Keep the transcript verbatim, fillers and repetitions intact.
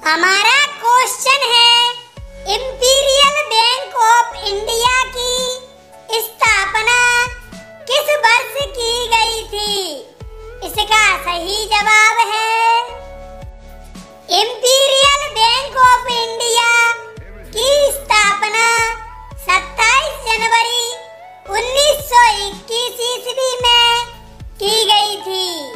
हमारा क्वेश्चन है imperial bank of India की स्थापना किस वर्ष की गई थी? इसका सही जवाब है इंपीरियल बैंक ऑफ इंडिया की स्थापना सत्ताईस जनवरी उन्नीस सौ इक्कीस ईस्वी में की गई थी।